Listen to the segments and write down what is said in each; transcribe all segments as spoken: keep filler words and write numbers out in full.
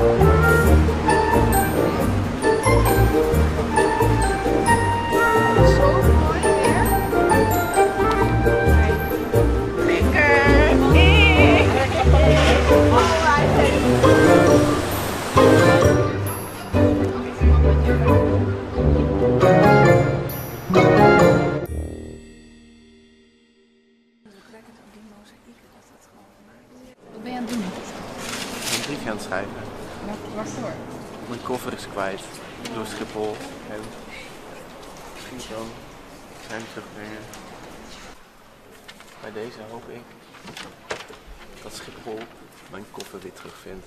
Aan het schrijven. Waarvoor? Mijn koffer is kwijt door Schiphol en misschien kan ik hem terugbrengen. Bij deze hoop ik dat Schiphol mijn koffer weer terugvindt.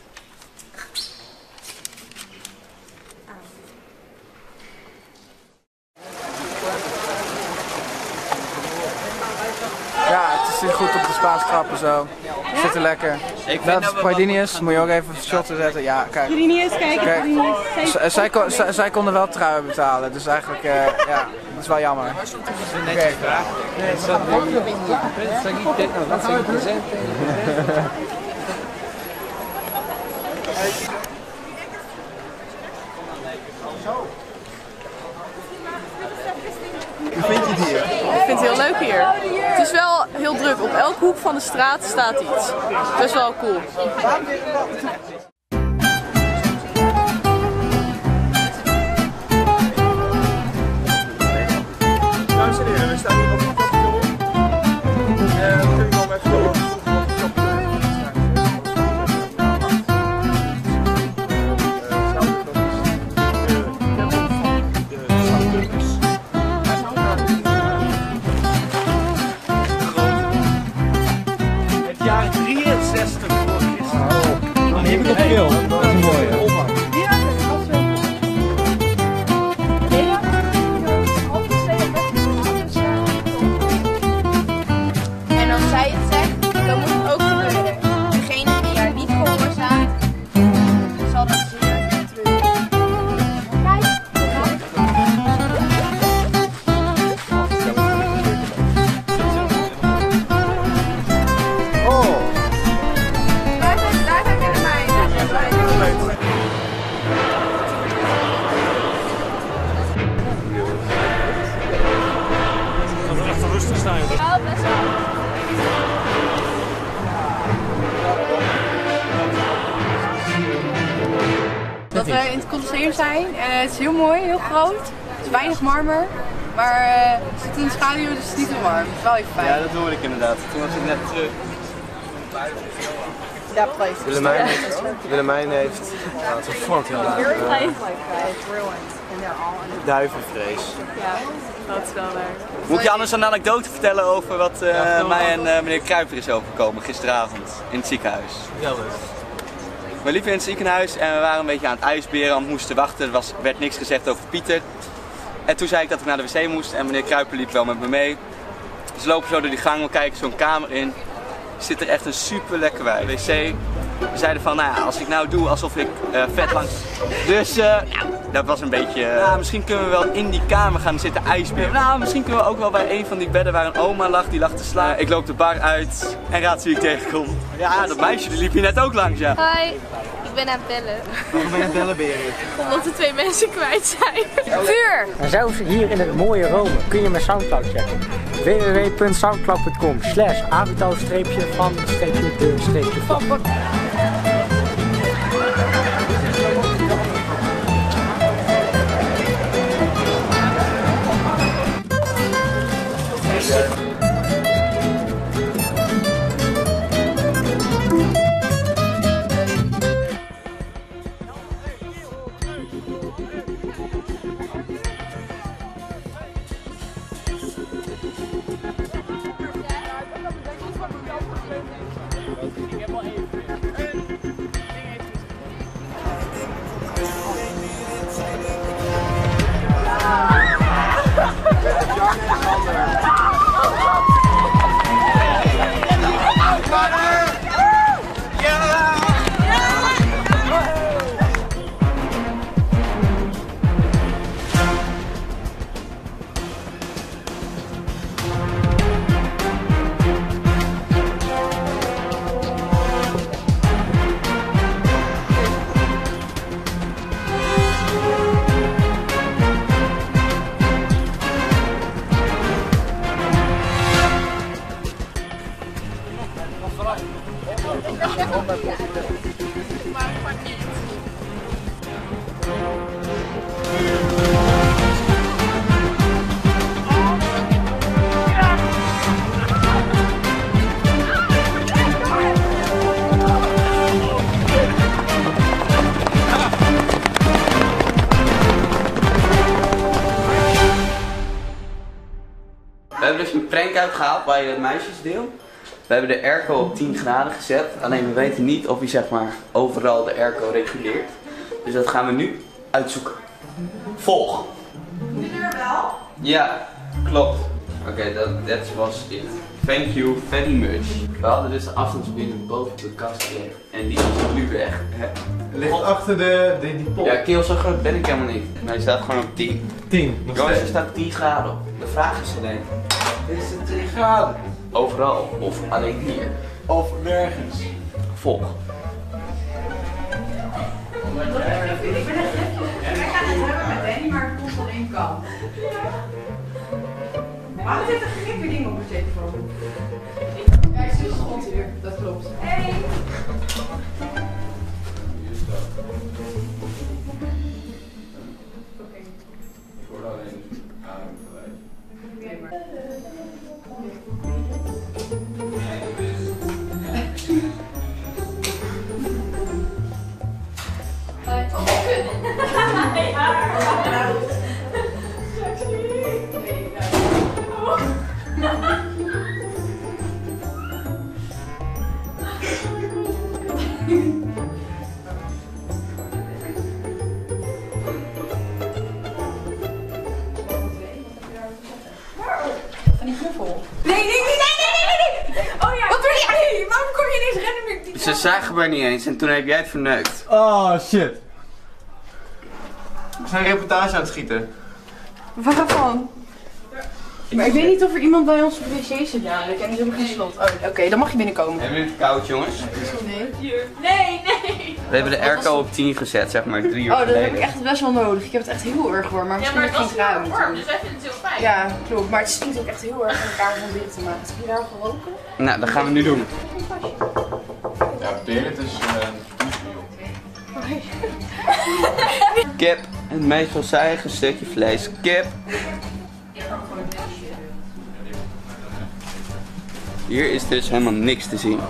Ja, het is goed op de Spaanse trappen zo. Het zit er lekker. Ik Dat is Guardinius, moet je ook even shotten zetten. Ja, kijk. Guardinius, kijk. kijk. Z zij, kon, zij, zij konden wel truien betalen, dus eigenlijk, uh, ja, dat is wel jammer. Netjes vraag. Hoe vind je het hier? Ik vind het heel leuk hier. Het is wel heel druk. Op elke hoek van de straat staat iets. Best wel cool. Dames en heren, we staan hier op het kapitool. En dan kun je gewoon even door. drieënzestig voor Christus. Oh, die heb ik op film. Dat is een mooie. En als zij het zegt, dan moet het ook gebeuren. Degene die haar niet gehoorzaamt, zal dat zeer treuren. Kijk. Dat we in het Colosseum zijn. Uh, het is heel mooi, heel groot. Het is weinig marmer. Maar uh, het zit in de schaduw, dus het is niet zo warm. Het is wel even fijn. Ja, dat hoorde ik inderdaad. Toen was ik net terug. That place. Willemijn heeft, Willemijn heeft, ja, het vond heel laat, uh, duivenvrees. Ja, dat is wel waar. Moet je anders een anekdote vertellen over wat uh, ja, mij en uh, meneer Kruiper is overgekomen gisteravond in het ziekenhuis? Ja, dus. We liepen in het ziekenhuis en we waren een beetje aan het ijsberen, want we moesten wachten. Er was, werd niks gezegd over Pieter. En toen zei ik dat ik naar de wc moest en meneer Kruiper liep wel met me mee. Dus we lopen zo door die gang, we kijken zo'n kamer in. Zit er echt een super lekker bij. wc. We zeiden van, nou ja, als ik nou doe alsof ik uh, vet langs... Dus, uh, nou, dat was een beetje... Uh, nou, misschien kunnen we wel in die kamer gaan zitten ijsberen. Nou, misschien kunnen we ook wel bij een van die bedden waar een oma lag, die lag te slapen. Uh, ik loop de bar uit en raad wie ik tegenkom. Ja, dat meisje, die liep hier net ook langs, ja. Hoi, ik ben aan het bellen. Waarom ben je aan het bellen, Berit? Omdat er twee mensen kwijt zijn. Vuur! En zelfs hier in het mooie Rome kun je mijn Soundcloud checken. w w w punt soundcloud punt com slash avito streepje van streepje de streepje van. hebben dus een prank uitgehaald bij het meisjesdeel. We hebben de airco op tien graden gezet. Alleen we weten niet of hij zeg maar overal de airco reguleert. Dus dat gaan we nu uitzoeken. Volg! De deur wel? Ja, klopt. Oké, okay, dat that was it. Thank you very much. We hadden dus de afstandsbediening boven de kast gelegd. En die is nu weg. Ligt achter de, de, die pot. Ja, Keel, zo groot ben ik helemaal niet. Maar hij staat gewoon op tien. tien. Jongens, er staat tien graden op. De vraag is alleen, is het tien graden? Overal of alleen hier? Of nergens. Volg. Ik ben echt Wij gaan het hebben met Danny, maar het komt van één kant. Maar het heeft een gekke ding op mijn telefoon. Ja, ik zie schot hier, dat klopt. Hey! Oké. Ik hoor alleen ademgeluid. Nee, maar... Van die knuffel. Nee, nee, nee, nee, nee, nee, nee! Oh ja! Wat doe jij? Waarom kom je ineens rennen met die... Ze zagen mij niet eens en toen heb jij het verneukt. Oh shit. We zijn een reportage aan het schieten. Waarvan? Maar ik weet niet of er iemand bij ons op de wc zit namelijk en die hebben geen slot. Oh, oké, okay, dan mag je binnenkomen. Hebben jullie het koud, jongens? Nee. Nee, nee. We hebben de airco op tien gezet, zeg maar, drie uur Oh, dat geleden. heb ik echt best wel nodig. Ik heb het echt heel erg warm, maar Ja, misschien maar heb het ik was geen heel trui warm, moeten. dus wij vinden het heel fijn. Ja, klopt. Maar het stinkt ook echt heel erg in elkaar van binnen te maken. Heb je daar al geroken? Nou, dat gaan we nu doen. Ja, Berit is uh, Kip, het meest veelzijdige stukje vlees. Kip. Hier is dus helemaal niks te zien.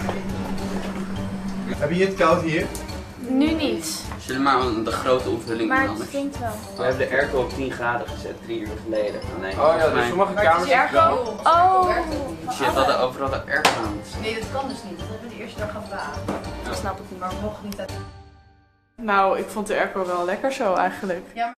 Heb je het koud hier? Nu niet. Zullen we maar de grote opvulling Maar doen het anders? stinkt wel. We hebben de airco op tien graden gezet, drie uur geleden. Nee, Oh ja, dus sommige kamers zitten wel. Oh. Shit, hadden overal de airco aan. Nee, dat kan dus niet. Dat hebben we de eerste dag gevraagd. Dat snap ik niet, maar we mogen niet uit. Nou, ik vond de airco wel lekker zo eigenlijk. Ja.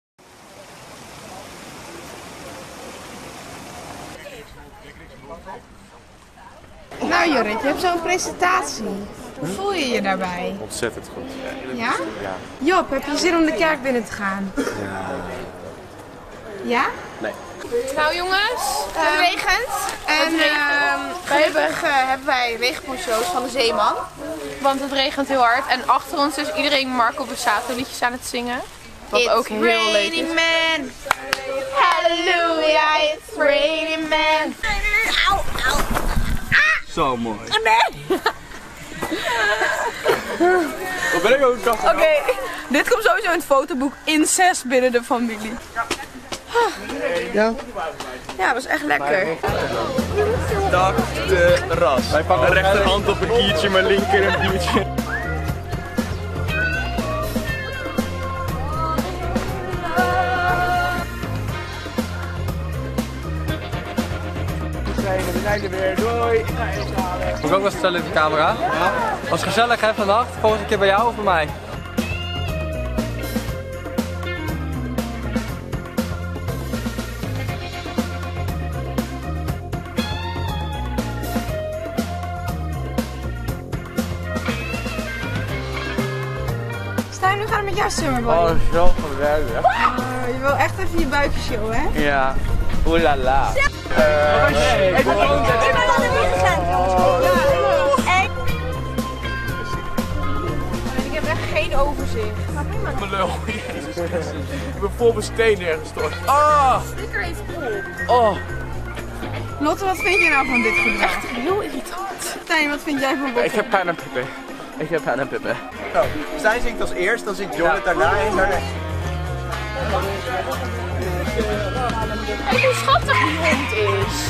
Nou Jorrit, je hebt zo'n presentatie. Hoe voel je je daarbij? Ontzettend goed. Ja? Ja. Job, heb je zin om de kerk binnen te gaan? Ja. Ja? Nee. Nou jongens, het regent. En uh, gelukkig uh, hebben wij regenponcho's van de Zeeman. Want het regent heel hard. En achter ons is iedereen Marco Borsato liedjes aan het zingen. Wat ook heel leuk is. Man. Halleluja, it's raining man. Au, au. Zo mooi. Wat ben ik ook Oké, okay, dit komt sowieso in het fotoboek Incest binnen de familie. Ja? Ja, dat was echt lekker. Dag de ras. Wij pakken de rechterhand op een kiertje, mijn linker een biertje. We zijn er weer, doei! Ik ga even halen. Moet ik ook wat vertellen in de camera? Ja. Was gezellig hè vannacht? Volgende keer bij jou of bij mij? Stijn, nu gaat het met jouw summerbody. Oh, zo geweldig. Uh, je wil echt even je buikje showen, hè? Ja. Oelala. Uh, nee, ik ben ook Ik heb echt geen overzicht. mijn lul. Jezus Christus. Ik ben vol mijn steen neergestort. Ah! Sticker heeft op. Oh! Lotte, wat vind je nou van dit gedrag? Echt heel irritant. Stijn, wat vind jij van Lotte? Ik heb pijn en pippen. Ik heb pijn en pippen. Nou, Stijn zingt als eerst, dan zingt Jorrit daarna en daarna. Kijk hoe schattig die hond is.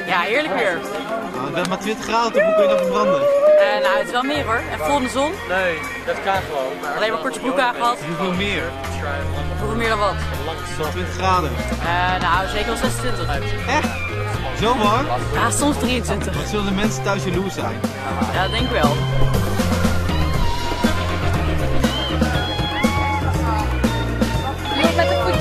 Ja, heerlijk weer. Nou, het bent maar twintig graden, toch? Hoe kun je dat verbranden? Uh, nou, het is wel meer hoor. En vol in de zon. Nee, dat kan gewoon. Alleen maar korte broek aangehad. Hoeveel meer? Hoeveel meer dan wat? twintig graden. Uh, nou, zeker wel zesentwintig. Echt? Zo warm? Ja, soms drieëntwintig. Wat zullen de mensen thuis jaloers zijn? Ja, dat denk ik wel. Met de voeten.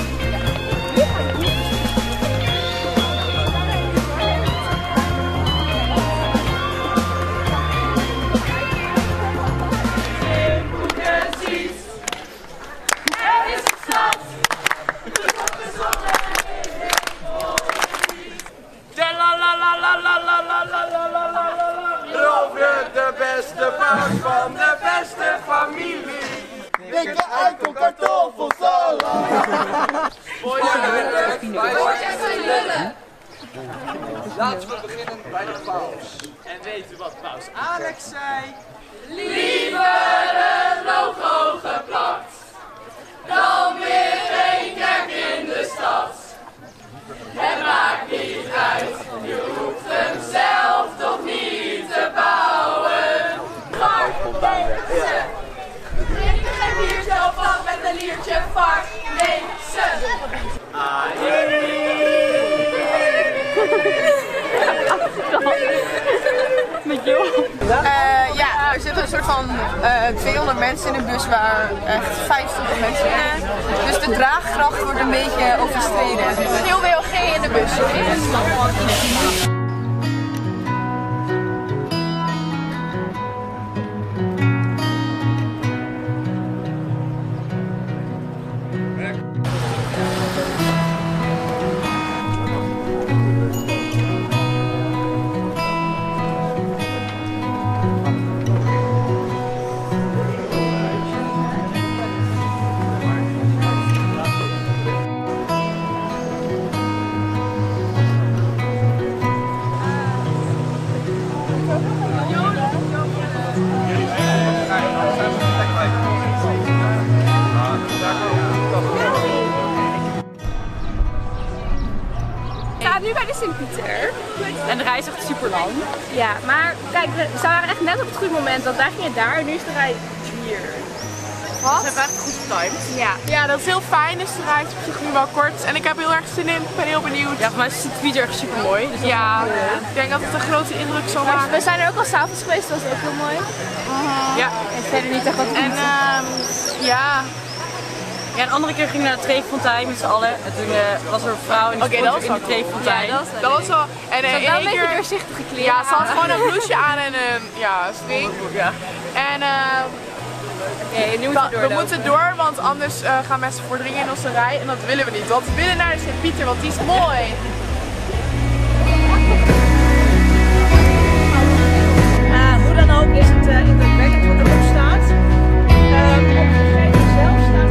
De beste baas van de beste familie. Dikke eikel, kartoffelsalade. Laten we beginnen bij de paus. En weet u wat paus Alex zei? Liever een logo geplakt dan weer geen kerk in de stad. Het maakt niet uit, je hoeft hem zelf toch niet te bouwen. Maar deze, ik geef hier zelf af met een liertje vak. Deze. Met jou? Uh, ja, er zitten een soort van uh, tweehonderd mensen in de bus waar echt vijftig mensen in. Dus de draagkracht wordt een beetje overstreden. Er is heel W L G in de bus. Nu bij de Sint-Pieter. En de rij is echt super lang. Ja, maar kijk, ze waren echt net op het goede moment, want daar ging het daar en nu is de rij hier. Wat? Ze hebben echt goed getimed. Ja. Ja, dat is heel fijn, dus de rij is op zich nu wel kort. En ik heb heel erg zin in, ik ben heel benieuwd. Ja, voor mij is Sint-Pieter echt super mooi. Dus ja, ik denk dat het een grote indruk zal maar maken. we zijn er ook al s'avonds geweest, dat was ook heel mooi. Ja. En verder niet echt wat te En um, ja. Ja, een andere keer gingen we naar de Treeffontein met z'n allen. En toen uh, was er een vrouw in de, okay, in de Treeffontein. Ja, dat was, dat was wel. En uh, in één een beetje keer doorzichtige kleren. Ja, ze had gewoon een blouseje aan en een ja, string. Ja. En uh, okay, nu moeten we, we moeten door, want anders uh, gaan mensen voordringen in onze rij. En dat willen we niet. Want we willen naar de Sint-Pieter, want die is mooi. Uh, hoe dan ook is het uh, indrukwekkend wat erop staat. Uh, op de gegeven zelf staat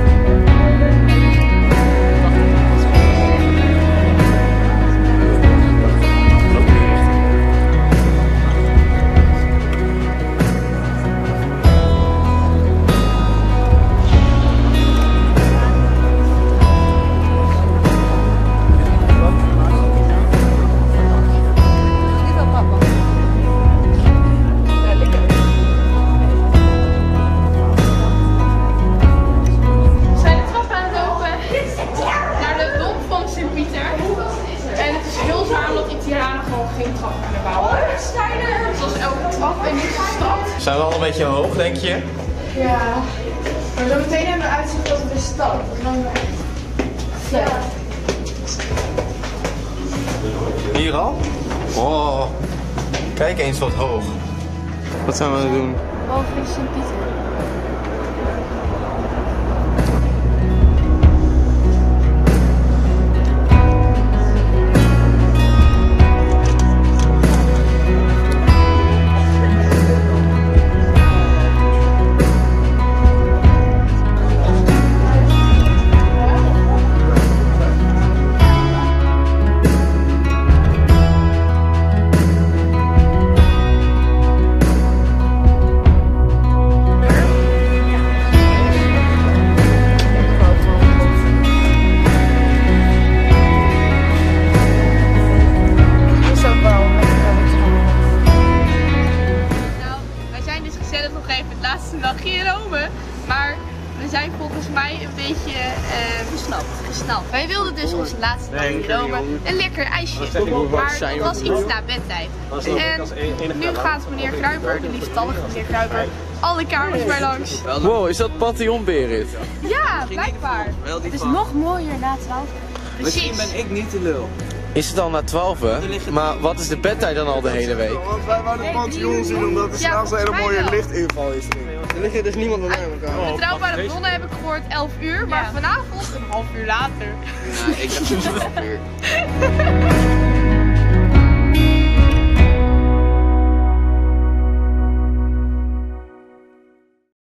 Zijn we al een beetje hoog, denk je? Ja, maar zo meteen hebben we uitzicht op de stad. Dan ja. Hier al? Oh, kijk eens wat hoog. Wat zijn we aan het doen? Boven is Sint-Pieter. volgens mij een beetje uh, gesnapt. gesnapt. Wij wilden dus onze laatste dag in Rome een lekker ijsje. Maar het was iets na bedtijd. En nu gaat meneer Kruiper, de lieftallige meneer Kruiper, alle kamers bij langs. Wow, is dat Pantheon Berit? Ja, blijkbaar. Het is nog mooier na twaalf. Misschien ben ik niet de lul. Is het al na twaalf? Maar wat is de bedtijd dan al de hele week? Want wij wouden het Pantheon zien omdat er s'avonds een hele mooie lichtinval is. Er ligt dus niemand bij elkaar. Betrouwbare bronnen heb ik gehoord elf uur, maar vanavond een half uur later. Ja, ik dacht een half uur.